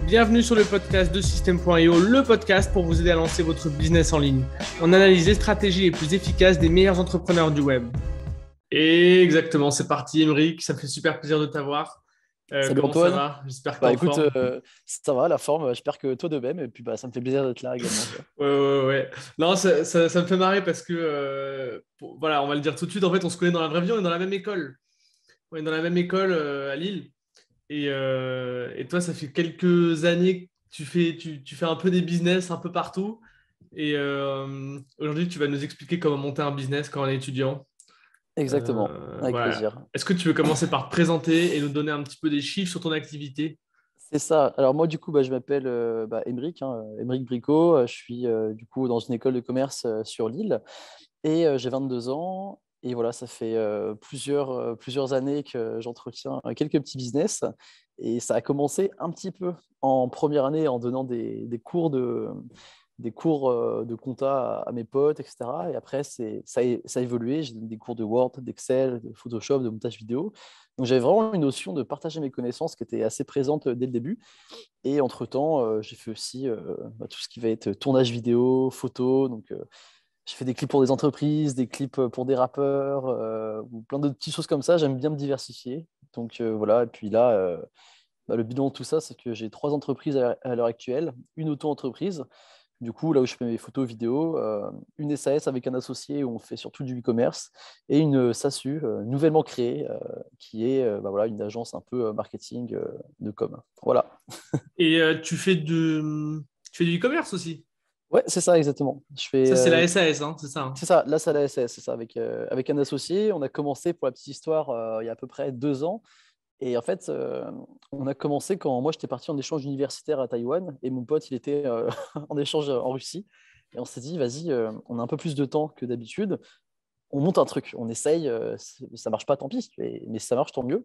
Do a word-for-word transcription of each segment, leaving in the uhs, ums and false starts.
Bienvenue sur le podcast de System point io, le podcast pour vous aider à lancer votre business en ligne. On analyse les stratégies les plus efficaces des meilleurs entrepreneurs du web. Et exactement, c'est parti Émeric, ça me fait super plaisir de t'avoir. Euh, Salut comment ça Antoine. va? J'espère que tu es Bah en écoute, forme. euh, ça va, la forme, j'espère que toi de même, et puis bah ça me fait plaisir d'être là également, tu vois. Ouais, ouais, ouais. Non, ça, ça- ça me fait marrer parce que, euh, pour- voilà, on va le dire tout de suite, en fait, on se connaît dans la vraie vie, on est dans la même école. On est dans la même école euh, à Lille. Et, euh, et toi, ça fait quelques années que tu fais, tu, tu fais un peu des business un peu partout. Et euh, aujourd'hui, tu vas nous expliquer comment monter un business quand on est étudiant. Exactement, Euh, avec voilà. plaisir. Est-ce que tu veux commencer par te présenter et nous donner un petit peu des chiffres sur ton activité? C'est ça. Alors moi du coup, bah, je m'appelle euh, bah, Émeric, hein, euh, Émeric Bricot. Euh, Je suis euh, du coup dans une école de commerce euh, sur Lille et euh, j'ai vingt-deux ans. Et voilà, ça fait euh, plusieurs, euh, plusieurs années que j'entretiens euh, quelques petits business. Et ça a commencé un petit peu en première année en donnant des, des cours de, des cours euh, de compta à, à mes potes, et cetera. Et après, c'est, ça, a, ça a évolué. J'ai donné des cours de Word, d'Excel, de Photoshop, de montage vidéo. Donc j'avais vraiment une notion de partager mes connaissances qui était assez présente euh, dès le début. Et entre-temps, euh, j'ai fait aussi euh, bah, tout ce qui va être tournage vidéo, photo. Donc euh, je fais des clips pour des entreprises, des clips pour des rappeurs, euh, ou plein de petites choses comme ça. J'aime bien me diversifier. Donc euh, voilà, et puis là, euh, bah, le bilan de tout ça, c'est que j'ai trois entreprises à à l'heure actuelle, une auto-entreprise, du coup, là où je fais mes photos, vidéos, euh, une S A S avec un associé où on fait surtout du e-commerce et une S A S U euh, nouvellement créée euh, qui est euh, bah voilà, une agence un peu euh, marketing euh, de com. Voilà. Et euh, tu fais de, tu fais du e-commerce aussi. Ouais, c'est ça exactement. Je fais, Ça, c'est la euh, S A S, hein, c'est ça, hein. c'est ça, là, c'est la S A S, c'est ça, avec, euh, avec un associé. On a commencé pour la petite histoire euh, il y a à peu près deux ans. Et en fait, euh, on a commencé quand moi j'étais parti en échange universitaire à Taïwan et mon pote il était euh, en échange en Russie. Et on s'est dit, vas-y, euh, on a un peu plus de temps que d'habitude. On monte un truc, on essaye, euh, ça marche pas, tant pis, mais, mais ça marche, tant mieux.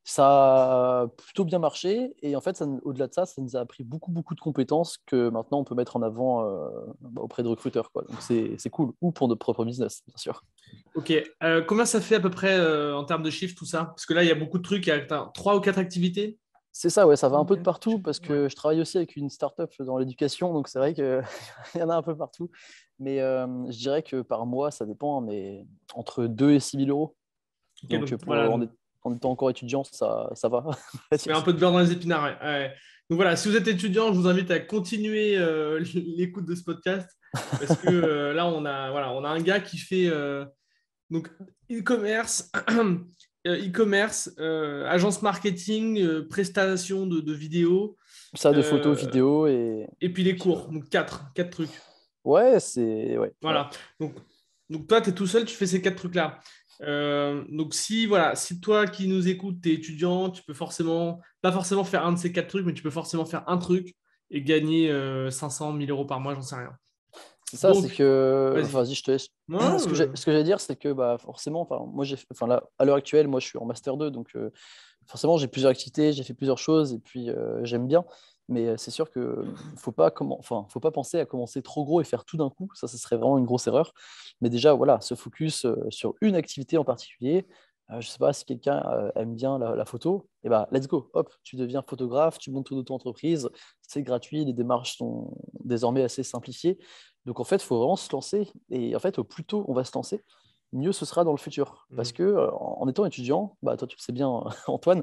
Ça a plutôt bien marché et en fait, ça, au-delà de ça, ça nous a appris beaucoup, beaucoup de compétences que maintenant on peut mettre en avant euh, bah, auprès de recruteurs, quoi. Donc c'est c'est cool, ou pour notre propre business, bien sûr. Ok. Euh, combien ça fait à peu près euh, en termes de chiffres, tout ça? Parce que là, il y a beaucoup de trucs. Il y a attends, trois ou quatre activités. C'est ça, ouais, ça va un Ok. peu de partout parce Ouais. que je travaille aussi avec une startup dans l'éducation, donc c'est vrai qu'il y en a un peu partout. Mais euh, je dirais que par mois, ça dépend, mais entre deux et six mille euros. Ok, Donc donc pour, voilà. en, Donc, est- en étant encore étudiant, ça, ça va, on va ça met dire. un peu de beurre dans les épinards. Ouais. Ouais. Donc voilà, si vous êtes étudiant, je vous invite à continuer euh, l'écoute de ce podcast parce que euh, là, on a, voilà, on a un gars qui fait euh, donc e-commerce, euh, e-commerce, euh, agence marketing, euh, prestation de, de vidéos Ça, de photos, euh, vidéos et, et puis et les puis cours. voilà. Donc quatre, quatre trucs. Ouais, c'est. Ouais, voilà. Voilà. Donc, donc toi, tu es tout seul, tu fais ces quatre trucs-là. Euh, donc si voilà, si toi qui nous écoutes, tu es étudiant, tu peux forcément, pas forcément faire un de ces quatre trucs, mais tu peux forcément faire un truc et gagner euh, cinq cents, mille euros par mois, j'en sais rien. C'est ça, c'est Donc, que. vas-y. Enfin, vas-y, je te laisse. Moi, Ce que j'ai, euh, ce que j'allais dire, c'est que bah, forcément, enfin, moi, j'ai, enfin, là, à l'heure actuelle, moi, je suis en Master deux, donc euh, forcément, j'ai plusieurs activités, j'ai fait plusieurs choses, et puis euh, j'aime bien. Mais euh, c'est sûr que euh, faut pas comment, enfin, faut pas penser à commencer trop gros et faire tout d'un coup. Ça, ce serait vraiment une grosse erreur. Mais déjà, voilà, se focus euh, sur une activité en particulier. Euh, je sais pas si quelqu'un euh, aime bien la, la photo, et bah, let's go. Hop, tu deviens photographe, tu montes ton auto-entreprise, c'est gratuit, les démarches sont désormais assez simplifiées. Donc en fait, il faut vraiment se lancer. Et en fait, au plus tôt on va se lancer, mieux ce sera dans le futur. Parce hmm, que euh, en en étant étudiant, bah, toi tu le sais bien, Antoine,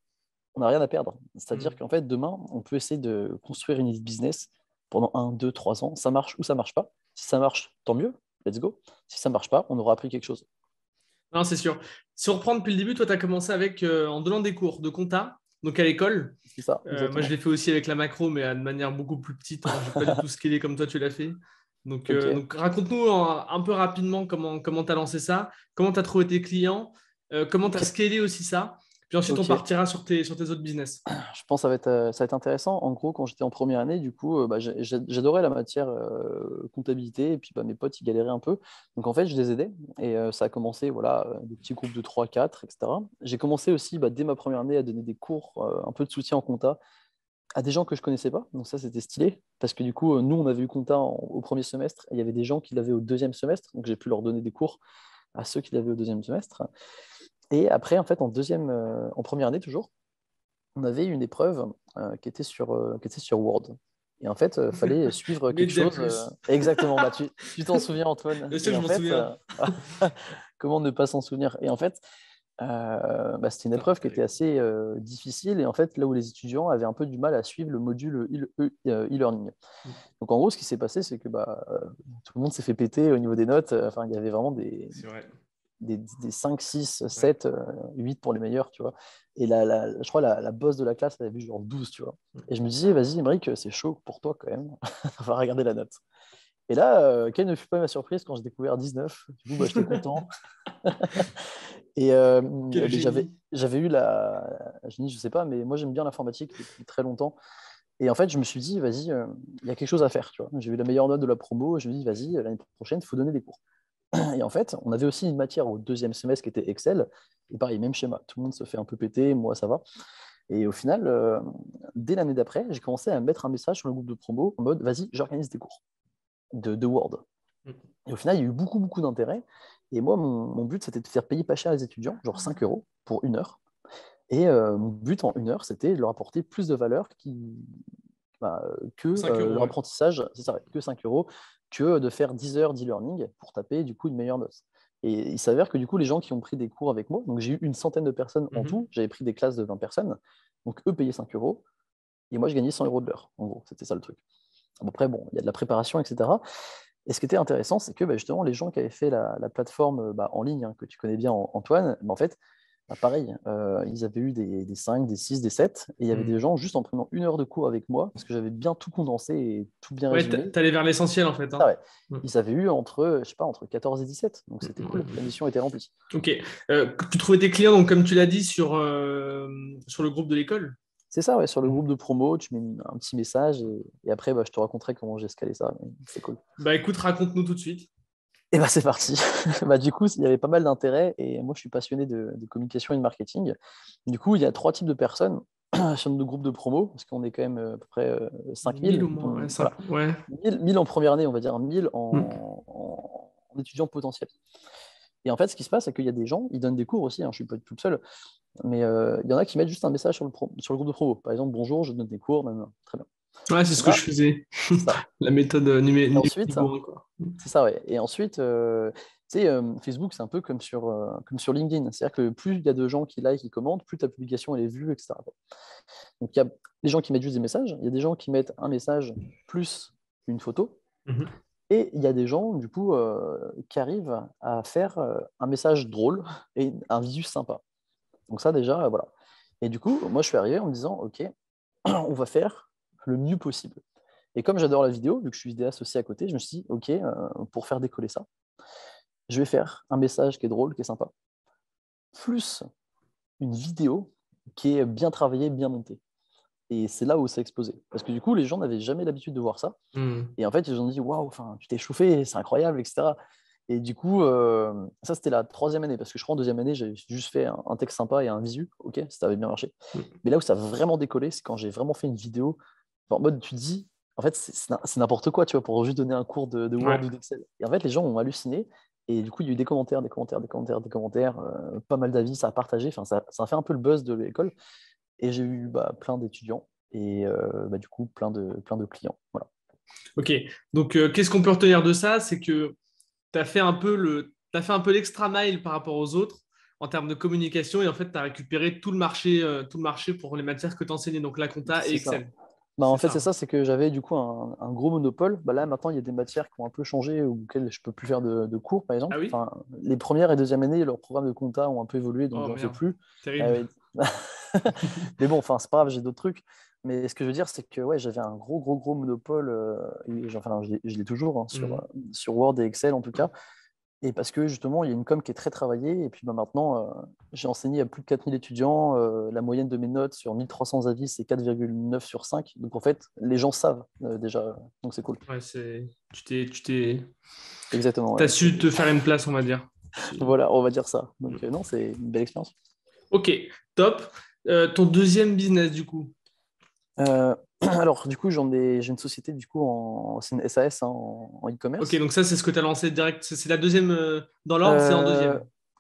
on n'a rien à perdre. C'est-à-dire hmm. qu'en fait, demain, on peut essayer de construire une idée de business pendant un, deux, trois ans. Ça marche ou ça marche pas. Si ça marche, tant mieux, let's go. Si ça marche pas, on aura appris quelque chose. Non, c'est sûr. Si on reprend depuis le début, toi, tu as commencé avec euh, en donnant des cours de compta, donc à l'école. C'est ça, Euh, moi, je exactement. l'ai fait aussi avec la macro, mais euh, de manière beaucoup plus petite, hein. Je n'ai pas du tout scalé comme toi, tu l'as fait. Donc, Ok. euh, donc raconte-nous un, un peu rapidement comment comment tu as lancé ça, comment tu as trouvé tes clients, euh, comment tu as Ok. scalé aussi ça. Puis ensuite, on Ok. partira sur tes, sur tes autres business. Je pense que ça va être, euh, ça va être intéressant. En gros, quand j'étais en première année, du coup, euh, bah, j'ai- j'ai- j'adorais la matière euh, comptabilité et puis bah, mes potes, ils galéraient un peu. Donc en fait, je les aidais et euh, ça a commencé, voilà, euh, des petits groupes de trois, quatre, et cetera. J'ai commencé aussi, bah, dès ma première année, à donner des cours, euh, un peu de soutien en compta à des gens que je connaissais pas. Donc ça, c'était stylé parce que du coup, euh, nous, on avait eu compta en- au premier semestre et il y avait des gens qui l'avaient au deuxième semestre. Donc j'ai pu leur donner des cours à ceux qui l'avaient au deuxième semestre. Et après, en fait, en deuxième, euh, en première année toujours, on avait une épreuve euh, qui était sur, euh, qui était sur Word. Et en fait, il fallait suivre quelque Média chose. euh, plus. Exactement. Bah, tu tu t'en souviens, Antoine. Bien sûr Et que je en m'en fait, souviens. euh, comment ne pas s'en souvenir? Et en fait, euh, bah, c'était une Putain, épreuve qui était assez euh, difficile. Et en fait, là où les étudiants avaient un peu du mal à suivre le module e- e- e- e-learning. Donc en gros, ce qui s'est passé, c'est que bah, euh, tout le monde s'est fait péter au niveau des notes. Enfin, il y avait vraiment des, c'est vrai. des, des cinq, six, Ouais. sept, euh, huit pour les meilleurs, tu vois. Et la, la- je crois la, la boss de la classe, elle avait vu genre douze, tu vois. Et je me disais, vas-y, Émeric, c'est chaud pour toi quand même. On va regarder la note. Et là, euh, quelle ne fut pas ma surprise quand j'ai découvert dix-neuf. Du coup, bah, j'étais content. Et euh, Quel mais j'avais, génie. j'avais eu la. Je ne sais pas, mais moi, j'aime bien l'informatique depuis très longtemps. Et en fait, je me suis dit, vas-y, euh, il y a quelque chose à faire, tu vois. J'ai eu la meilleure note de la promo. Je me suis dit, vas-y, l'année prochaine, il faut donner des cours. Et en fait, on avait aussi une matière au deuxième semestre qui était Excel. Et pareil, même schéma. Tout le monde se fait un peu péter, moi, ça va. Et au final, euh, dès l'année d'après, j'ai commencé à mettre un message sur le groupe de promo en mode, vas-y, j'organise des cours de, de Word. Et au final, il y a eu beaucoup, beaucoup d'intérêt. Et moi, mon, mon but, c'était de faire payer pas cher les étudiants, genre cinq euros pour une heure. Et euh, mon but en une heure, c'était de leur apporter plus de valeur qui, bah, que cinq euh, euros, leur ouais. apprentissage, c'est ça, que cinq euros, que de faire dix heures d'e-learning pour taper du coup une meilleure note. Et il s'avère que du coup, les gens qui ont pris des cours avec moi, donc j'ai eu une centaine de personnes en Mhm. tout, j'avais pris des classes de vingt personnes, donc eux payaient cinq euros, et moi je gagnais cent euros de l'heure, en gros, c'était ça le truc. Après, bon, il y a de la préparation, et cetera. Et ce qui était intéressant, c'est que bah, justement, les gens qui avaient fait la, la plateforme bah, en ligne, hein, que tu connais bien, Antoine, bah, en fait, bah, pareil, euh, ils avaient eu des, des cinq, des six, des sept, et il y avait des Mhm. gens juste en prenant une heure de cours avec moi, parce que j'avais bien tout condensé et tout bien Ouais, t'a- résumé. t'allais vers l'essentiel en fait. Ah Hein. ouais, Mhm. ils avaient eu entre, je sais pas, entre quatorze et dix-sept, donc c'était cool, la Mhm. mission était remplie. Ok. Euh, tu trouvais tes clients, donc comme tu l'as dit, sur, euh, sur le groupe de l'école? C'est ça, ouais, sur le Mhm. groupe de promo, tu mets une- un petit message, et, et après, bah, je te raconterai comment j'ai escalé ça, mais c'est cool. Bah écoute, raconte-nous tout de suite. Et bah c'est parti. Bah, du coup, il y avait pas mal d'intérêt, et moi, je suis passionné de, de communication et de marketing. Du coup, il y a trois types de personnes sur nos groupes de promo, parce qu'on est quand même euh, à peu près euh, mille cinq mille, au moins, ouais, dont cinq. voilà, Ouais. mille mille en première année, on va dire mille Mhm. en, en, en étudiants potentiels. Et en fait, ce qui se passe, c'est qu'il y a des gens, ils donnent des cours aussi, hein, je ne suis pas tout seul, mais euh, il y en a qui mettent juste un message sur le, pro- sur le groupe de promo. Par exemple, bonjour, je donne des cours, nan, nan. Très bien. Ouais, c'est ce que je Là, faisais. c'est ça. La méthode euh, numé- Et nu- ensuite, niveau un, quoi. c'est ça, ouais. Et ensuite, euh, tu sais, euh, Facebook, c'est un peu comme sur, euh, comme sur LinkedIn. C'est-à-dire que plus il y a de gens qui like, qui commentent, plus ta publication elle est vue, et cetera. Donc il y a des gens qui mettent juste des messages, il y a des gens qui mettent un message plus une photo, Mhm. et il y a des gens, du coup, euh, qui arrivent à faire euh, un message drôle et un visu sympa. Donc ça, déjà, euh, voilà. Et du coup, moi, je suis arrivé en me disant, OK, on va faire le mieux possible. Et comme j'adore la vidéo, vu que je suis vidéaste aussi à côté, je me suis dit, OK, euh, pour faire décoller ça, je vais faire un message qui est drôle, qui est sympa, plus une vidéo qui est bien travaillée, bien montée. Et c'est là où ça a explosé. Parce que du coup, les gens n'avaient jamais l'habitude de voir ça. Mhm. Et en fait, ils ont dit, waouh, enfin, tu t'es chauffé, c'est incroyable, et cetera. Et du coup, euh, ça, c'était la troisième année. Parce que je crois en deuxième année, j'ai juste fait un, un texte sympa et un visu. OK, ça avait bien marché. Mais là où ça a vraiment décollé, c'est quand j'ai vraiment fait une vidéo. Enfin, en mode, tu te dis, en fait, c'est c'est n'importe quoi, tu vois, pour juste donner un cours de, de Word Ouais. ou d'Excel. Et en fait, les gens ont halluciné. Et du coup, il y a eu des commentaires, des commentaires, des commentaires, des commentaires, euh, pas mal d'avis, ça a partagé. Enfin, ça, ça a fait un peu le buzz de l'école. Et j'ai eu bah, plein d'étudiants et euh, bah, du coup, plein de, plein de clients. Voilà. Ok. Donc, euh, qu'est-ce qu'on peut retenir de ça? C'est que tu as fait un peu le, t'as fait un peu l'extra mile par rapport aux autres en termes de communication et en fait, tu as récupéré tout le marché, euh, tout le marché pour les matières que tu enseignais, donc la compta et C'est ça. Excel. Bah, en C'est fait, ça. c'est Hein. ça, c'est que j'avais du coup un, un gros monopole. Bah, là, maintenant, il y a des matières qui ont un peu changé ou auxquelles je peux plus faire de, de cours, par Ah exemple. oui? Enfin, les première et deuxième années, leurs programmes de compta ont un peu évolué, donc Oh j'en fais merde, plus. Ah terrible. ouais. Mais bon, enfin, c'est pas grave, j'ai d'autres trucs. Mais ce que je veux dire, c'est que ouais, j'avais un gros, gros, gros monopole, euh, et, j'ai- enfin, je l'ai je l'ai toujours hein, sur, Mhm. euh, sur Word et Excel en tout cas. Et parce que justement, il y a une com qui est très travaillée. Et puis bah, maintenant, euh, j'ai enseigné à plus de quatre mille étudiants. Euh, la moyenne de mes notes sur mille trois cents avis, c'est quatre virgule neuf sur cinq. Donc en fait, les gens savent euh, déjà. Donc c'est cool. Ouais, c'est, tu t'es, tu t'es, Exactement. t'as Ouais, c'est- su te faire une place, on va dire. C'est- voilà, on va dire ça. Donc euh, non, c'est une belle expérience. Ok, top. Euh, ton deuxième business, du coup. Euh, alors, du coup, j'en ai, j'ai une société du coup en, c'est une S A S hein, en, en Ok, e-commerce. donc ça, c'est ce que tu as lancé direct. C'est c'est la deuxième euh, dans l'ordre, c'est en Euh, deuxième.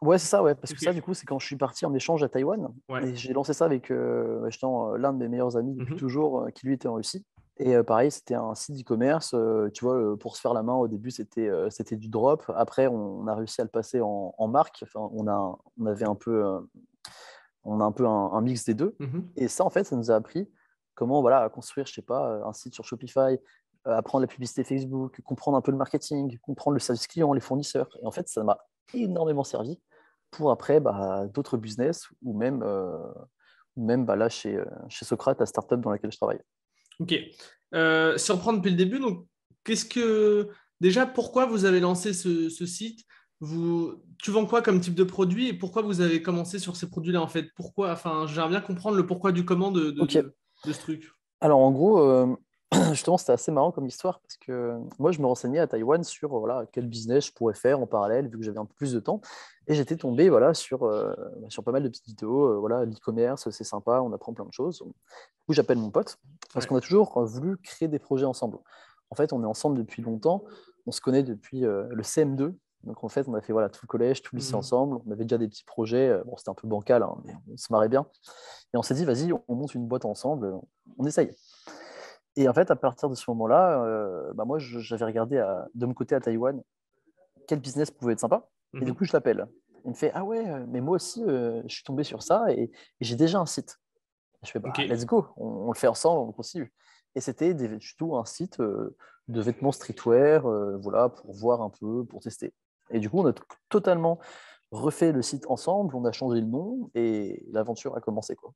Ouais, c'est ça, ouais, parce que ça, Ok. du coup, c'est quand je suis parti en échange à Taïwan. Ouais. Et j'ai lancé ça avec euh, bah, justement, euh, l'un de mes meilleurs amis depuis Mhm. toujours, euh, qui lui était en Russie. Et euh, pareil, c'était un site e-commerce. Euh, tu vois, euh, pour se faire la main, au début, c'était euh, c'était du drop. Après, on, on a réussi à le passer en, en marque. Enfin, on a, on avait un peu, euh, on a un peu un, un mix des deux. Mhm. Et ça, en fait, ça nous a appris comment voilà, construire, je sais pas, un site sur Shopify, euh, apprendre la publicité Facebook, comprendre un peu le marketing, comprendre le service client, les fournisseurs. Et en fait, ça m'a énormément servi pour après bah, d'autres business ou même, euh, ou même bah, là chez, euh, chez Socrate, la startup dans laquelle je travaille. Ok. Euh, si on reprend depuis le début, donc, qu'est-ce que. Déjà, pourquoi vous avez lancé ce, ce site? Vous... Tu vends quoi comme type de produit et pourquoi vous avez commencé sur ces produits-là en fait? Pourquoi? Enfin, j'aimerais bien comprendre le pourquoi du comment de, de, Ok, de, de ce truc. alors en gros, euh, justement, c'était assez marrant comme histoire parce que moi, je me renseignais à Taïwan sur euh, voilà, quel business je pourrais faire en parallèle vu que j'avais un peu plus de temps. Et j'étais tombé voilà, sur, euh, sur pas mal de petites vidéos. Euh, voilà, l'e-commerce, c'est sympa, on apprend plein de choses. Du coup, j'appelle mon pote parce qu'on Ouais. a toujours euh, voulu créer des projets ensemble. En fait, on est ensemble depuis longtemps. On se connaît depuis euh, le C M deux. Donc en fait, on a fait voilà, tout le collège, tout le lycée Mhm. ensemble. On avait déjà des petits projets. Euh, Bon, c'était un peu bancal, hein, mais on se marrait bien. Et on s'est dit, vas-y, on monte une boîte ensemble, on essaye. Et en fait, à partir de ce moment-là, euh, bah moi, je- j'avais regardé à- de mon côté à Taïwan quel business pouvait être sympa. Et du Mhm. coup, je l'appelle. Il me fait, ah ouais, euh, mais moi aussi, euh, je suis tombé sur ça et, et j'ai déjà un site. Je fais, Ok. bah, let's go, on, on le fait ensemble, on continue. Et c'était des- du tout un site euh, de vêtements streetwear, euh, voilà, pour voir un peu, pour tester. Et du coup, on a t- totalement refait le site ensemble, on a changé le nom et l'aventure a commencé, quoi.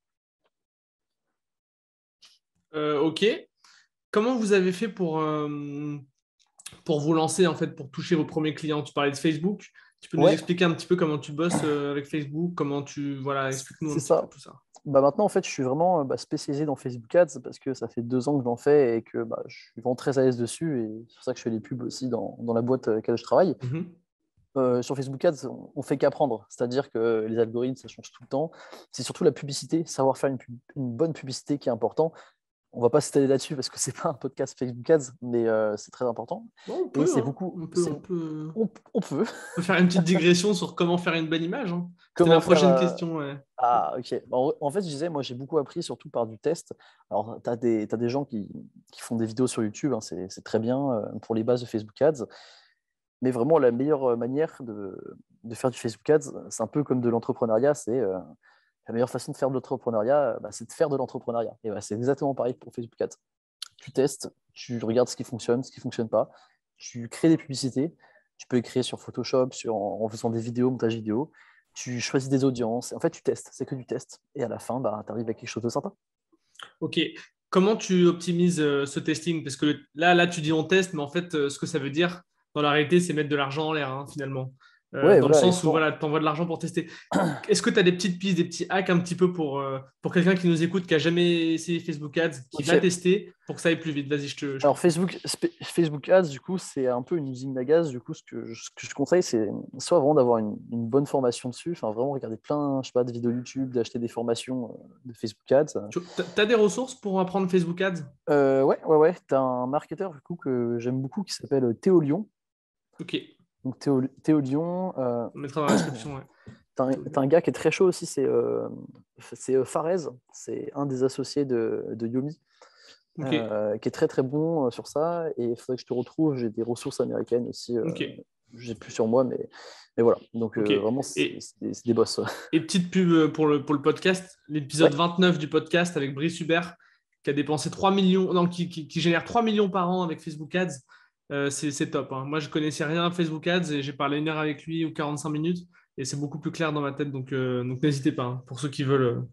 Euh, ok. Comment vous avez fait pour, euh, pour vous lancer, en fait, pour toucher vos premiers clients? Tu parlais de Facebook. Tu peux nous Ouais, expliquer un petit peu comment tu bosses euh, avec Facebook, comment tu... Voilà, explique-nous un c'est petit peu ça. tout ça. Bah maintenant, en fait, je suis vraiment euh, bah, spécialisé dans Facebook Ads parce que ça fait deux ans que j'en fais et que bah, je suis vraiment très à l'aise dessus. Et c'est pour ça que je fais les pubs aussi dans, dans la boîte à laquelle je travaille. Mhm. Euh, sur Facebook Ads, on, on fait qu'apprendre. C'est-à-dire que les algorithmes, ça change tout le temps. C'est surtout la publicité, savoir faire une, pub- une bonne publicité qui est important. On va pas s'étaler là-dessus parce que c'est pas un podcast Facebook Ads, mais euh, c'est très important. Bon, on Et peut, c'est hein. beaucoup, On peut, c'est, on peut, on, on peut. on peut faire une petite digression sur comment faire une bonne image, hein. C'était ma Comment faire prochaine euh, question. Ouais. Ah, ok. En, en fait, je disais, moi, j'ai beaucoup appris, surtout par du test. Alors, tu as des, t'as des gens qui, qui font des vidéos sur YouTube, hein, c'est c'est très bien euh, pour les bases de Facebook Ads. Mais vraiment, la meilleure manière de, de faire du Facebook Ads, c'est un peu comme de l'entrepreneuriat. C'est euh, la meilleure façon de faire de l'entrepreneuriat, bah, c'est de faire de l'entrepreneuriat. Et bah, c'est exactement pareil pour Facebook Ads. Tu testes, tu regardes ce qui fonctionne, ce qui ne fonctionne pas. Tu crées des publicités. Tu peux les créer sur Photoshop, sur, en, en faisant des vidéos, montage vidéo. Tu choisis des audiences. En fait, tu testes. C'est que du test. Et à la fin, bah, tu arrives à quelque chose de sympa. Ok. Comment tu optimises euh, ce testing? Parce que là, là, tu dis on teste, mais en fait, euh, ce que ça veut dire, dans la réalité, c'est mettre de l'argent en l'air, hein, finalement. Euh, Ouais, dans le voilà, sens où exactement. voilà, tu envoies de l'argent pour tester. Est-ce que tu as des petites pistes, des petits hacks un petit peu pour, euh, pour quelqu'un qui nous écoute, qui n'a jamais essayé Facebook Ads, qui va Ok. tester pour que ça aille plus vite? Vas-y, je te- je t'en Alors, prie. Facebook, spe- Facebook Ads, du coup, c'est un peu une usine à gaz. Du coup, ce que je, ce que je conseille, c'est soit vraiment d'avoir une, une bonne formation dessus, enfin, vraiment regarder plein, je sais pas, de vidéos YouTube, d'acheter des formations euh, de Facebook Ads. Tu as des ressources pour apprendre Facebook Ads? Euh, ouais, ouais, ouais. Tu as un marketeur, du coup, que j'aime beaucoup qui s'appelle Théo Lyon. Ok, Donc, Théo, Théo Lyon, euh, on mettra dans la description. Ouais. t'as un, t'as un gars qui est très chaud aussi, c'est euh, c'est euh, Farez, c'est un des associés de, de Yomi, Ok, euh, qui est très très bon euh, sur ça. Et il faudrait que je te retrouve, j'ai des ressources américaines aussi, euh, ok, j'ai plus sur moi, mais, mais voilà. Donc ok. euh, vraiment, c'est Et, c'est des, c'est des boss. Et petite pub euh, pour le, pour le podcast, l'épisode Ouais, vingt-neuf du podcast avec Brice Hubert, qui a dépensé trois millions, non, qui, qui, qui génère trois millions par an avec Facebook Ads. Euh, c'est c'est top, hein. Moi, je connaissais rien à Facebook Ads et j'ai parlé une heure avec lui ou quarante-cinq minutes et c'est beaucoup plus clair dans ma tête. Donc, euh, donc n'hésitez pas, hein, pour ceux qui veulent. euh,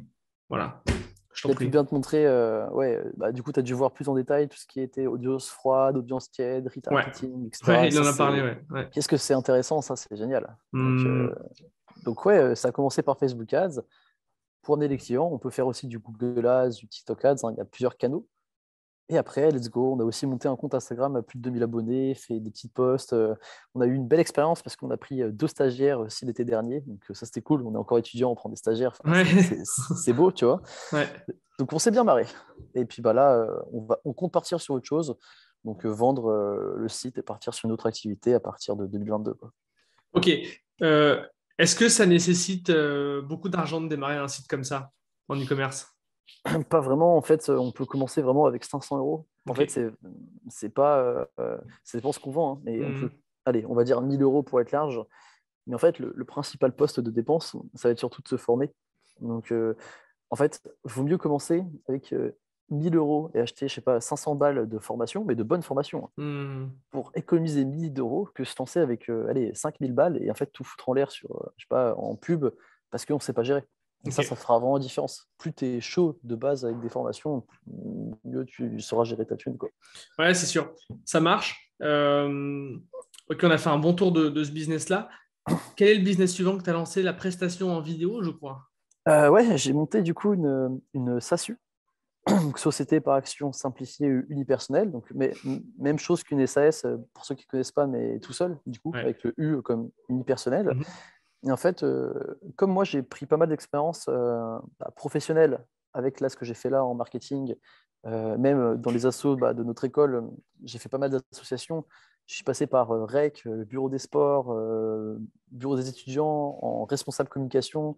voilà, je t'en il a pu prie. bien te montrer. Euh, ouais, euh, bah, du coup, tu as dû voir plus en détail tout ce qui était audience froide, audience tiède, Ouais, retargeting, ouais, et cetera. il Ça, en a parlé, c'est. ouais. Ouais. Qu'est-ce que c'est intéressant, ça, c'est génial. Donc, euh, Hmm, donc ouais, euh, ça a commencé par Facebook Ads. Pour amener les clients, on peut faire aussi du Google Ads, du TikTok Ads, hein, il y a plusieurs canaux. Et après, let's go, on a aussi monté un compte Instagram à plus de deux mille abonnés, fait des petits posts. euh, On a eu une belle expérience parce qu'on a pris euh, deux stagiaires aussi l'été dernier. Donc euh, ça, c'était cool. On est encore étudiant, on prend des stagiaires. Enfin, ouais. c'est c'est- c'est beau, tu vois. Ouais. Donc on s'est bien marré. Et puis bah là, euh, on va, on compte partir sur autre chose. Donc euh, vendre euh, le site et partir sur une autre activité à partir de deux mille vingt-deux, quoi. Ok. Euh, Est-ce que ça nécessite euh, beaucoup d'argent de démarrer un site comme ça en e-commerce? Pas vraiment, en fait, on peut commencer vraiment avec cinq cents euros. En Ok. fait, c'est c'est pas, euh, euh, ça dépend ce qu'on vend, hein, mais on peut, Hmm. allez, on va dire mille euros pour être large. Mais en fait, le, le principal poste de dépense, ça va être surtout de se former. Donc, euh, en fait, il vaut mieux commencer avec euh, mille euros et acheter, je sais pas, cinq cents balles de formation, mais de bonne formation, hein, Hmm. pour économiser mille d'euros que se lancer avec, euh, allez, cinq mille balles et en fait tout foutre en l'air sur, euh, je sais pas, en pub parce qu'on ne sait pas gérer. Et ça, ça Ok. fera vraiment la différence. Plus tu es chaud de base avec des formations, mieux tu sauras gérer ta thune, quoi. Ouais, c'est sûr. Ça marche. Euh, Ok, on a fait un bon tour de, de ce business-là. Quel est le business suivant que tu as lancé? La prestation en vidéo, je crois. Euh, ouais, j'ai monté du coup une, une SASU, donc Société par action simplifiée unipersonnelle. Donc, mais, m- même chose qu'une S A S, euh, pour ceux qui ne connaissent pas, mais tout seul, du coup, Ouais. avec le U comme unipersonnel. Mhm. Et en fait, euh, comme moi, j'ai pris pas mal d'expérience euh, bah, professionnelle avec là, ce que j'ai fait là en marketing, euh, même dans les assos bah, de notre école, euh, j'ai fait pas mal d'associations. Je suis passé par euh, R E C, euh, Bureau des sports, euh, Bureau des étudiants, en responsable communication,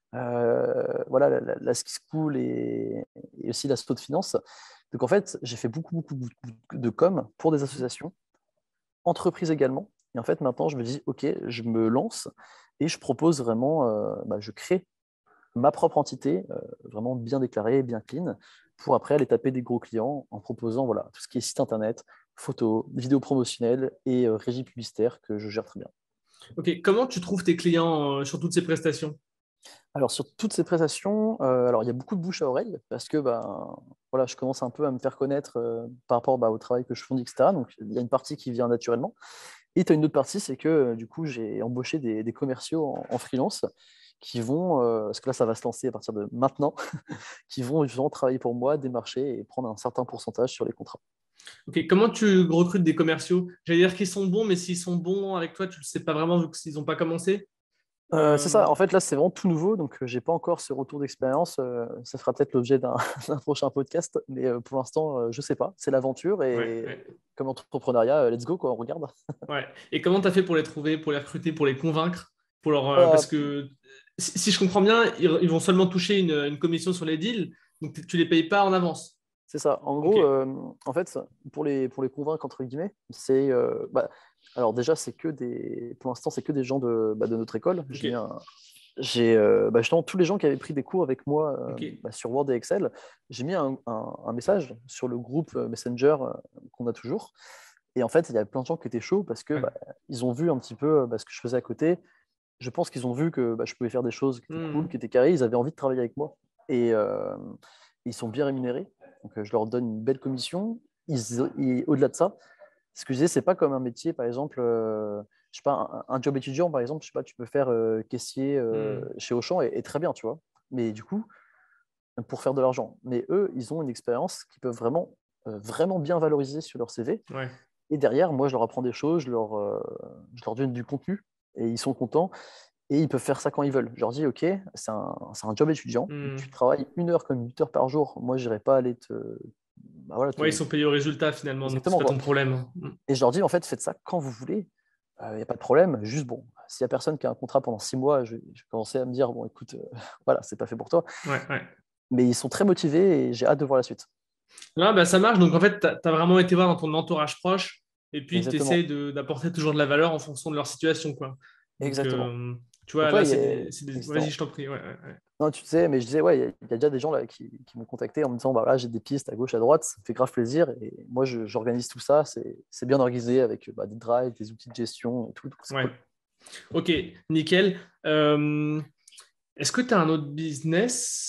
euh, voilà, la, la, la Ski School et, et aussi l'asso de finance. Donc en fait, j'ai fait beaucoup, beaucoup, beaucoup de com pour des Mhm. associations, entreprises également. Et en fait, maintenant, je me dis, OK, je me lance et je propose vraiment, euh, bah, je crée ma propre entité, euh, vraiment bien déclarée, bien clean, pour après aller taper des gros clients en proposant voilà, tout ce qui est site internet, photos, vidéos promotionnelles et euh, régie publicitaire que je gère très bien. Ok. Comment tu trouves tes clients euh, sur toutes ces prestations? Alors, sur toutes ces prestations, euh, alors, il y a beaucoup de bouche à oreille parce que ben, voilà, je commence un peu à me faire connaître euh, par rapport bah, au travail que je fournis, et cetera. Donc, il y a une partie qui vient naturellement. Et tu as une autre partie, c'est que euh, du coup, j'ai embauché des, des commerciaux en, en freelance qui vont, euh, parce que là, ça va se lancer à partir de maintenant, qui vont justement travailler pour moi, démarcher et prendre un certain pourcentage sur les contrats. Ok. Comment tu recrutes des commerciaux? J'allais dire qu'ils sont bons, mais s'ils sont bons avec toi, tu ne le sais pas vraiment vu qu'ils n'ont pas commencé. Euh, c'est ça, Euh, en fait, là, c'est vraiment tout nouveau, donc euh, j'ai pas encore ce retour d'expérience. Euh, ça fera peut-être l'objet d'un d'un prochain podcast, mais euh, pour l'instant, euh, je sais pas. C'est l'aventure Ouais, et ouais, comme entrepreneuriat, euh, let's go, quoi, on regarde. ouais. Et comment tu as fait pour les trouver, pour les recruter, pour les convaincre? Pour leur, euh, Euh, parce que si, si je comprends bien, ils, ils vont seulement toucher une, une commission sur les deals, donc tu tu les payes pas en avance. C'est ça. En Ok. gros, euh, en fait, pour les, pour les convaincre, entre guillemets, c'est. Euh, bah, alors, déjà, c'est que des. Pour l'instant, c'est que des gens de, bah, de notre école. Ok. J'ai mis un. J'ai euh, bah, justement tous les gens qui avaient pris des cours avec moi euh, Ok. bah, sur Word et Excel. J'ai mis un, un- un message sur le groupe euh, Messenger euh, qu'on a toujours. Et en fait, il y avait plein de gens qui étaient chauds parce que Ouais. bah, ils ont vu un petit peu euh, bah, ce que je faisais à côté. Je pense qu'ils ont vu que bah, je pouvais faire des choses qui étaient cool, Hmm. qui étaient carrées. Ils avaient envie de travailler avec moi. Et euh, ils sont bien rémunérés. Donc, euh, je leur donne une belle commission. Ils, ils- au-delà de ça, ce que je disais, c'est pas comme un métier, par exemple, euh, je sais pas, un, un job étudiant, par exemple, je sais pas, tu peux faire euh, caissier euh, Hmm. chez Auchan et, et très bien, tu vois. Mais du coup, pour faire de l'argent. Mais eux, ils ont une expérience qui peuvent vraiment, euh, vraiment bien valoriser sur leur C V. Ouais. Et derrière, moi, je leur apprends des choses, je leur, euh, je leur donne du contenu et ils sont contents et ils peuvent faire ça quand ils veulent. Je leur dis, OK, c'est un, c'est un job étudiant, tu Hmm. travailles une heure comme huit heures par jour. Moi, je n'irai pas aller te, bah voilà, Ouais, ils te, sont payés au résultat finalement, donc c'est exactement pas quoi. ton problème. Hmm. Et je leur dis, en fait, faites ça quand vous voulez. Il n'y a pas de problème. Juste, bon, s'il n'y a personne qui a un contrat pendant six mois, je, je vais commencer à me dire, bon, écoute, euh, voilà, c'est pas fait pour toi. Ouais, ouais. Mais ils sont très motivés et j'ai hâte de voir la suite. Là, bah, ça marche. Donc en fait, tu as vraiment été voir dans ton entourage proche et puis tu essaies Exactement. d'apporter toujours de la valeur en fonction de leur situation, quoi. Donc, Exactement. euh, tu Donc, vois, là, ouais, il y c'est a- des, c'est des- Vas-y, exactement. je t'en prie. Ouais, ouais, ouais. Non, tu sais, mais je disais, ouais, il y, a il y a déjà des gens là qui, qui m'ont contacté en me disant, bah là, j'ai des pistes à gauche, à droite, ça me fait grave plaisir. Et moi, je- j'organise tout ça. C'est c'est bien organisé avec bah, des drives, des outils de gestion et tout. Donc, c'est Ouais. cool. Ok, nickel. Euh, Est-ce que tu as un autre business?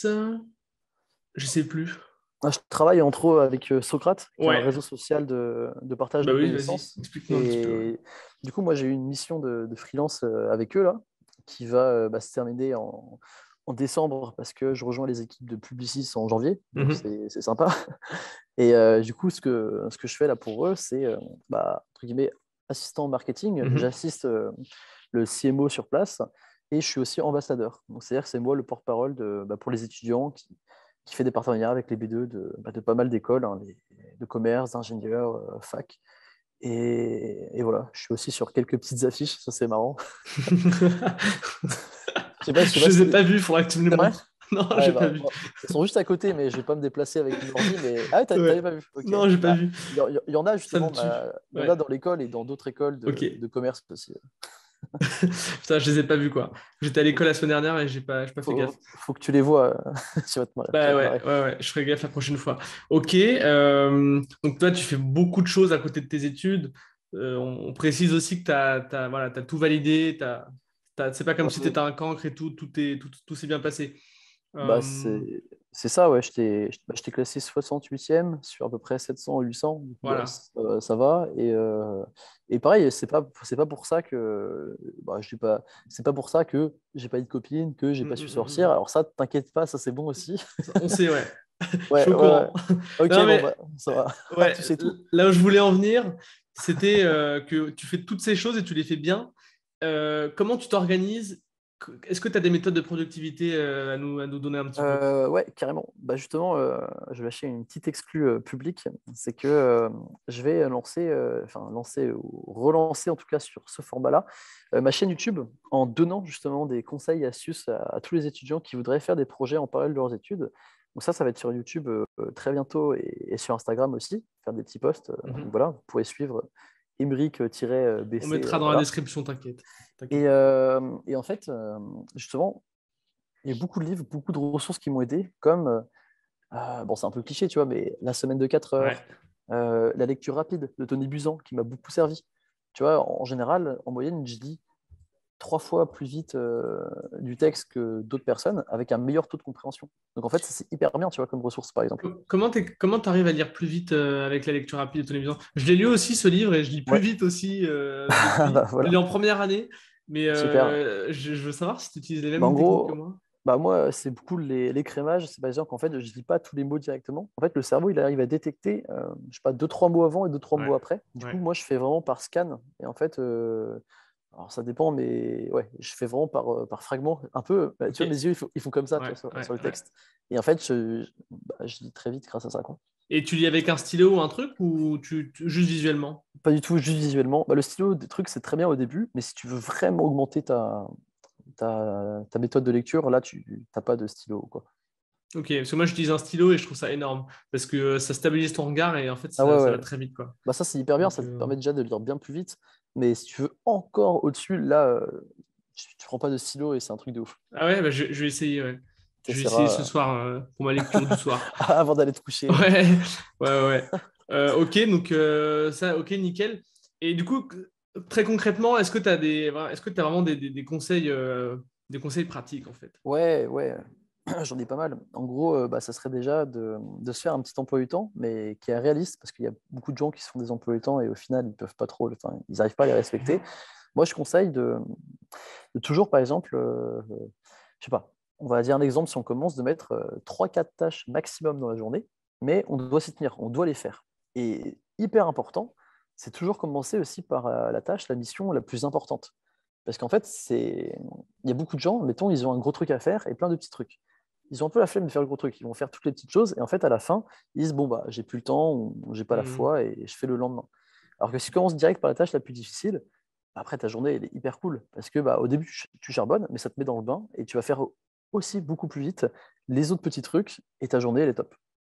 Je sais plus. Ah, je travaille entre autres avec euh, Socrate, qui est un Ouais. réseau social de, de partage Bah de oui, vas-y, connaissances. explique-nous un petit peu. Ouais. Et du coup, moi, j'ai eu une mission de, de freelance euh, avec eux, là, qui va euh, bah, se terminer en, en décembre parce que je rejoins les équipes de Publicis en janvier. Donc, Mhm, c'est c'est sympa. Et euh, du coup, ce que, ce que je fais là pour eux, c'est, euh, bah, entre guillemets, assistant marketing. mhm. J'assiste euh, le C M O sur place et je suis aussi ambassadeur. Donc, c'est-à-dire que c'est moi le porte-parole de, bah, pour les étudiants qui, qui fait des partenariats avec les B deux de, bah, de pas mal d'écoles, hein, les- de commerce, d'ingénieurs, euh, fac. Et, et voilà, je suis aussi sur quelques petites affiches, ça c'est marrant. Je sais pas, je sais Je pas les si ai pas vus, il faudra que tu me les c'est vrai? montres. Non, Ouais, j'ai pas bah, vu. bon, ils sont juste à côté, mais je vais pas me déplacer avec mon ordi. Mais ah, ouais, t'a- t'avais Ouais. pas vu? Ok. Non, j'ai pas Bah, vu. il y, en il y en a Ça me justement, tue. bah, il y en a Ouais. dans l'école et dans d'autres écoles Ok. de, de commerce aussi. Putain, je les ai pas vus, quoi. J'étais à Ok. l'école la semaine dernière et j'ai pas, j'ai pas fait Faut, gaffe. faut que tu les vois. tu vas te marrer. Tu vas Bah te ouais, marrer. ouais, ouais, je ferai gaffe la prochaine fois. Ok, euh, donc toi, tu fais beaucoup de choses à côté de tes études. Euh, on, on précise aussi que tu as, voilà, t'as tout validé. T'as, t'as- c'est pas comme Ouais, si tu ouais. étais un cancre et tout, tout, est, tout, tout s'est bien passé. Bah, Euh, c'est c'est ça, ouais. J'étais bah, j'étais classé soixante-huitième sur à peu près sept cents ou huit cents. Du coup, bah, voilà. ça, ça va. Et, euh, et pareil, c'est pas, c'est pas pour ça que bah, je suis pas, c'est pas pour ça que j'ai pas eu de copine, que j'ai Mm, pas mm, su mm, sortir. mm. Alors, ça, t'inquiète pas, ça c'est bon aussi. On sait, ouais. Je suis Ouais, au ouais, ouais. courant. Ok, Non, bon, mais bah, ça va. ouais, Tu sais tout. là où je voulais en venir, c'était euh, que tu fais toutes ces choses et tu les fais bien. Euh, comment tu t'organises? Est-ce que tu as des méthodes de productivité euh, à nous, à nous donner un petit peu? Euh, ouais, carrément. Bah justement, euh, je vais lâcher une petite exclue euh, publique. C'est que euh, je vais lancer, euh, enfin lancer ou relancer en tout cas sur ce format-là, euh, ma chaîne YouTube en donnant justement des conseils et astuces à, à tous les étudiants qui voudraient faire des projets en parallèle de leurs études. Donc ça, ça va être sur YouTube euh, très bientôt et, et sur Instagram aussi, faire des petits posts. Euh, donc Mhm. voilà, vous pourrez suivre On Imric-B C. mettra Euh, dans la voilà. description, t'inquiète. T'inquiète Et, pas. euh, et en fait, euh, justement, il y a beaucoup de livres, beaucoup de ressources qui m'ont aidé, comme euh, ah, bon, c'est un peu cliché, tu vois, mais la semaine de quatre Ouais. heures, euh, la lecture rapide de Tony Buzan, qui m'a beaucoup servi. Tu vois, en, en général, en moyenne, je lis trois fois plus vite euh, du texte que d'autres personnes, avec un meilleur taux de compréhension. Donc en fait, ça, c'est hyper bien, tu vois, comme ressource, par exemple. Co- Comment tu comment t'arrives à lire plus vite euh, avec la lecture rapide de Tony Buzan? Je l'ai lu aussi ce livre et je lis plus Ouais, vite aussi euh, bah depuis. Je l'ai voilà, en première année, mais super. euh, je, je veux savoir si tu utilises les Bah, en mêmes techniques que gros, moi. bah moi, c'est beaucoup les- l'écrémage. C'est par exemple qu'en fait, je lis pas tous les mots directement. En fait, le cerveau, il arrive à détecter, euh, je sais pas, deux, trois mots avant et deux, trois Ouais, mots après. Du coup, ouais. moi, je fais vraiment par scan. Et en fait, euh, alors ça dépend, mais ouais, je fais vraiment par, euh, par fragment. Un peu, bah, Ok. tu vois, mes yeux, ils font, ils font comme ça, tu Ouais, vois, sur, ouais, sur le ouais. texte. Et en fait, je, bah, je lis très vite grâce à ça, quoi. Et tu lis avec un stylo ou un truc ou tu, tu- juste visuellement? Pas du tout, juste visuellement. Bah, le stylo, des trucs, c'est très bien au début, mais si tu veux vraiment augmenter ta, ta, ta méthode de lecture, là, tu n'as pas de stylo, quoi. Ok, parce que moi j'utilise un stylo et je trouve ça énorme parce que euh, ça stabilise ton regard et en fait Ah ouais, ça, ça va ouais. très vite quoi. Bah ça, c'est hyper bien, Donc, ça te euh, permet déjà de lire bien plus vite. Mais si tu veux encore au-dessus, là, euh, tu, tu prends pas de stylo et c'est un truc de ouf. Ah ouais, bah, je, je vais essayer. Ouais. Tu Je vais essayer ce essaieras soir euh, pour ma lecture du soir. avant d'aller te coucher. Ouais. Ouais, ouais, ouais. Euh, ok, donc euh, ça, ok, nickel. Et du coup, très concrètement, est-ce que tu as des, est-ce que tu vraiment des, des- des conseils, euh, des conseils pratiques en fait? Ouais, ouais, j'en ai pas mal. En gros, euh, bah, ça serait déjà de, de se faire un petit emploi du temps, mais qui est réaliste, parce qu'il y a beaucoup de gens qui se font des emplois du temps et au final, ils peuvent pas trop, enfin, ils n'arrivent pas à les respecter. Moi, je conseille de, de toujours, par exemple, euh, je sais pas, on va dire un exemple, si on commence, de mettre euh, trois quatre tâches maximum dans la journée, mais on doit s'y tenir, on doit les faire. Et hyper important, c'est toujours commencer aussi par euh, la tâche, la mission la plus importante. Parce qu'en fait, c'est... il y a beaucoup de gens, mettons, ils ont un gros truc à faire et plein de petits trucs. Ils ont un peu la flemme de faire le gros truc. Ils vont faire toutes les petites choses et en fait, à la fin, ils disent, bon, bah, j'ai plus le temps ou j'ai pas la Hmm. foi et je fais le lendemain. Alors que si tu commences direct par la tâche la plus difficile, après, ta journée, elle est hyper cool parce que bah, au début, tu tu charbonnes, mais ça te met dans le bain et tu vas faire aussi beaucoup plus vite les autres petits trucs et ta journée, elle est top.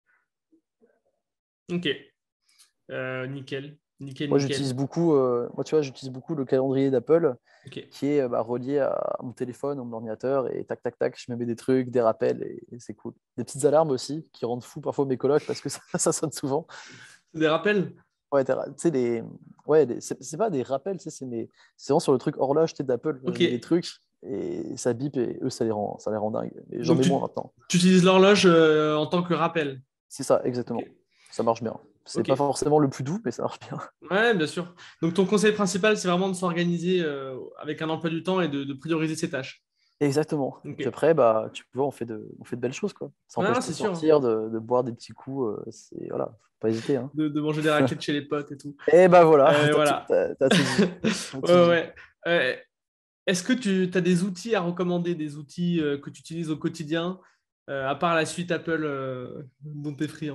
Ok, Euh, nickel, nickel, Moi, j'utilise nickel. beaucoup, euh, moi, tu vois, j'utilise beaucoup le calendrier d'Apple Ok. qui est euh, bah, relié à mon téléphone, à mon ordinateur et tac, tac, tac, je me mets des trucs, des rappels et, et c'est cool. Des petites alarmes aussi qui rendent fou parfois mes colocs parce que ça, ça sonne souvent. Des rappels? Ouais, t'as- tu sais, des... ouais, des- c'est c'est pas des rappels, tu sais, c'est mes... c'est vraiment sur le truc horloge tu sais, d'Apple. Je Ok. mets des trucs et ça bip et eux, ça les rend, ça les rend dingues. Et j'en Donc mets tu, moins maintenant. tu utilises l'horloge euh, en tant que rappel. C'est ça, Ok. exactement. Ça marche bien. C'est Ok. pas forcément le plus doux, mais ça marche bien. Ouais, bien sûr. Donc ton conseil principal, c'est vraiment de s'organiser euh, avec un emploi du temps et de, de prioriser ses tâches. Exactement. Et Ok. puis après, bah, tu vois, on fait de, on fait de belles choses, quoi. Ça Ouais, empêche non, pas c'est de sûr. sortir, de, de boire des petits coups. euh, c'est, voilà, faut pas hésiter, hein. De, de manger des raclettes chez les potes et tout. Et bah voilà, Euh, t'as tout, voilà. t'as- t'as tout dit. T'as Ouais, tout ouais, dit. ouais. Euh, est-ce que tu as des outils à recommander, des outils euh, que tu utilises au quotidien, euh, à part la suite Apple euh, dont tu es friand?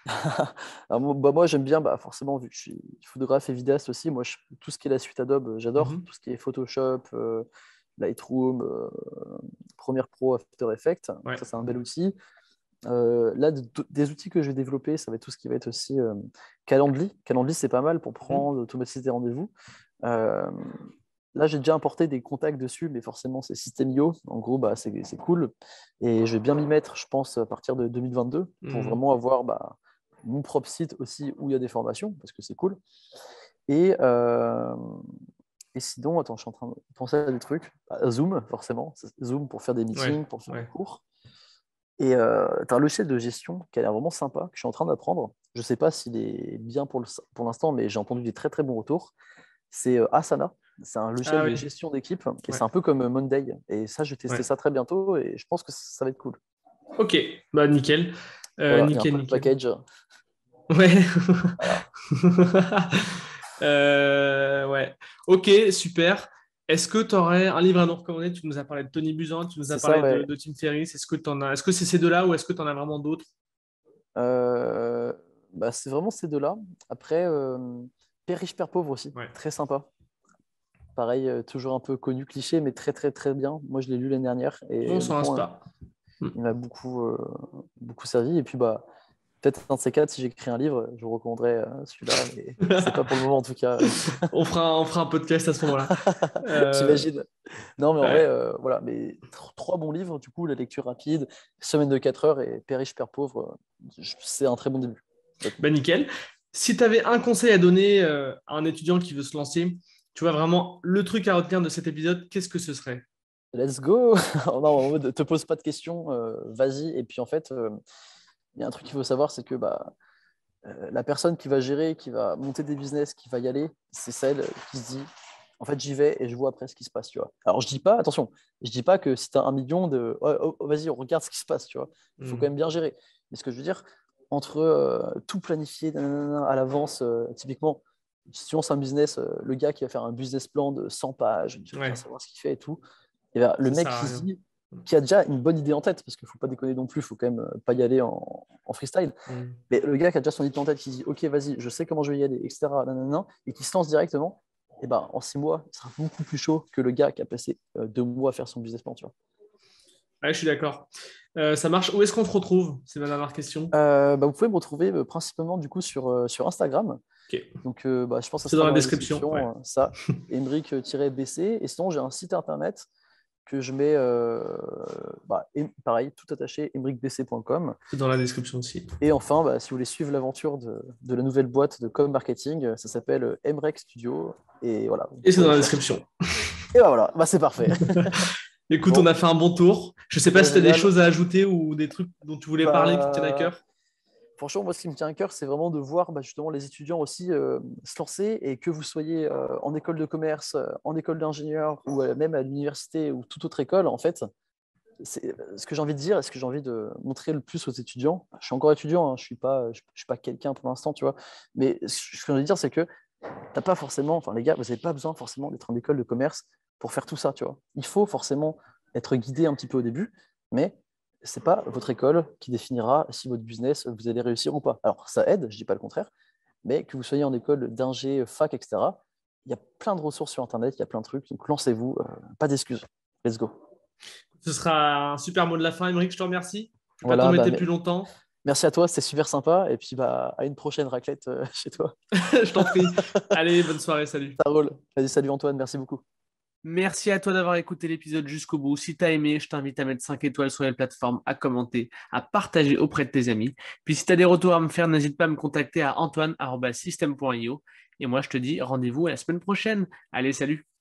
Alors, moi, bah, moi, j'aime bien, bah, forcément, vu que je suis photographe et vidéaste aussi, moi, je- tout ce qui est la suite Adobe, euh, j'adore. Mhm. Tout ce qui est Photoshop, euh, Lightroom, euh, Premiere Pro, After Effects. Donc Ouais. ça, c'est un bel outil. Euh, là, de- de- des outils que je vais développer, ça va être tout ce qui va être aussi euh, Calendly. Calendly, c'est pas mal pour Mhm. prendre, automatiser des rendez-vous. Euh, Là, j'ai déjà importé des contacts dessus, mais forcément, c'est System.io. En gros, bah, c'est c'est cool. Et je vais bien m'y mettre, je pense, à partir de deux mille vingt-deux, pour Mhm. vraiment avoir bah, mon propre site aussi où il y a des formations, parce que c'est cool. Et, euh, et sinon, attends, je suis en train de penser à des trucs. Bah, Zoom, forcément. Zoom pour faire des Ouais. meetings, pour faire des Ouais. cours. Et euh, tu as un logiciel de gestion qui a l'air vraiment sympa, que je suis en train d'apprendre. Je ne sais pas s'il est bien pour le- pour l'instant, mais j'ai entendu des très très bons retours. C'est euh, Asana. C'est un logiciel Ah de oui. gestion d'équipe et Ouais. c'est un peu comme euh, Monday. Et ça, je vais tester Ouais. ça très bientôt et je pense que ça va être cool. Ok. Bah, nickel. Euh, Voilà, il y a un nickel, peu le nickel. package. Ouais. Voilà. Euh, ouais. Ok, super. Est-ce que tu aurais un livre à nous recommander? Tu nous as parlé de Tony Buzan, tu nous as C'est ça, parlé de, ouais. de Tim Ferriss. Est-ce que t'en as... Est-ce que c'est ces deux-là ou est-ce que tu en as vraiment d'autres? Euh, Bah, c'est vraiment ces deux-là. Après, euh, Père riche, Père pauvre aussi. Ouais. Très sympa. Pareil, euh, toujours un peu connu, cliché, mais très très très bien. Moi, je l'ai lu l'année dernière et On s'en rase honnêtement, pas. il m'a beaucoup, euh, beaucoup servi. Et puis, bah, peut-être un de ces quatre, si j'écris un livre, je vous recommanderais euh, celui-là, mais c'est pas pour le moment en tout cas. On fera, on fera un podcast à ce moment-là. Euh, J'imagine. Non, mais en vrai, ouais. euh, voilà. Mais tr- trois bons livres, du coup, la lecture rapide, Semaine de quatre heures et Père riche, Père pauvre, euh, je- c'est un très bon début. Honnêtement. Bah, nickel. Si tu avais un conseil à donner euh, à un étudiant qui veut se lancer, tu vois vraiment le truc à retenir de cet épisode, qu'est-ce que ce serait? Let's go! Non, en mode, te pose pas de questions, euh, vas-y. Et puis en fait, euh, il y a un truc qu'il faut savoir, c'est que bah, euh, la personne qui va gérer, qui va monter des business, qui va y aller, c'est celle qui se dit, en fait, j'y vais et je vois après ce qui se passe, tu vois. Alors, je dis pas, attention, je dis pas que si tu as un million de, oh, oh, oh, vas-y, on regarde ce qui se passe, tu vois. Il faut quand Hmm. même bien gérer. Mais ce que je veux dire, entre euh, tout planifier nanana, à l'avance, euh, typiquement, si tu lances un business, euh, le gars qui va faire un business plan de cent pages, il va bien Ouais, savoir ce qu'il fait et tout, et ben, le ça mec sert à qui se rien. dit, qui a déjà une bonne idée en tête, parce qu'il ne faut pas déconner non plus, il faut quand même euh, pas y aller en, en freestyle, Hmm. mais le gars qui a déjà son idée en tête, qui dit, ok, vas-y, je sais comment je vais y aller, et cetera, nanana, et qui se lance directement, et ben, en six mois, il sera beaucoup plus chaud que le gars qui a passé euh, deux mois à faire son business plan, tu vois. Ouais, je suis d'accord. Euh, ça marche. Où est-ce qu'on te retrouve? C'est ma dernière question. Euh, bah, vous pouvez me retrouver euh, principalement du coup sur, euh, sur Instagram. Ok. Donc euh, bah, je pense que ça C'est dans sera la dans la description. Ouais. description, euh, ça, emric-b c. Et sinon, j'ai un site internet que je mets, euh, bah, em- pareil, tout attaché, emric b c point com. C'est dans la description aussi. Et enfin, bah, si vous voulez suivre l'aventure de, de la nouvelle boîte de com marketing, euh, ça s'appelle euh, Emrec Studio. Et voilà, vous Et c'est pouvez dans aller la chercher. description. Et bah voilà, bah, c'est parfait. Écoute, on Bon, a fait un bon tour. Je sais pas bah, si tu as des génial. choses à ajouter ou des trucs dont tu voulais parler qui te tiennent à Bah, cœur. franchement, moi, ce qui me tient à cœur, c'est vraiment de voir bah, justement les étudiants aussi euh, se lancer et que vous soyez euh, en école de commerce, euh, en école d'ingénieur ou euh, même à l'université ou toute autre école, en fait, c'est ce que j'ai envie de dire et ce que j'ai envie de montrer le plus aux étudiants. Je suis encore étudiant, hein, je suis pas, je, je suis pas quelqu'un pour l'instant, tu vois. Mais ce que j'ai envie de dire, c'est que t'as pas forcément, enfin les gars, vous n'avez pas besoin forcément d'être en école de commerce pour faire tout ça, tu vois. Il faut forcément être guidé un petit peu au début, mais c'est pas votre école qui définira si votre business vous allez réussir ou pas. Alors ça aide, je dis pas le contraire, mais que vous soyez en école d'ingé, fac, et cetera. Il y a plein de ressources sur Internet, il y a plein de trucs, donc lancez-vous, euh, pas d'excuses. Let's go. Ce sera un super mot de la fin, Émeric. Je te remercie. Je ne vais pas Voilà, bah, t'embêter me- plus longtemps. merci à toi, c'était super sympa, et puis bah, à une prochaine raclette euh, chez toi. Je t'en prie. Allez, bonne soirée. Salut. Ça roule. Vas-y, salut Antoine, merci beaucoup. Merci à toi d'avoir écouté l'épisode jusqu'au bout. Si tu as aimé, je t'invite à mettre cinq étoiles sur les plateformes, à commenter, à partager auprès de tes amis. Puis si tu as des retours à me faire, n'hésite pas à me contacter à antoine arobase système point io. Et moi, je te dis rendez-vous à la semaine prochaine. Allez, salut!